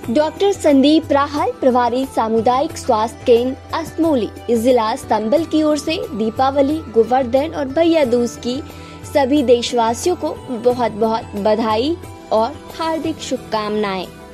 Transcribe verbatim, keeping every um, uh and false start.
Doctor Sandeep Rahul, प्रभारी सामुदायिक स्वास्थ्य केंद्र असमोली, जिला संबल की ओर से दीपावली, गोवर्धन और भैया दूज की सभी देशवासियों को बहुत बहुत बधाई और हार्दिक शुभकामनाएं।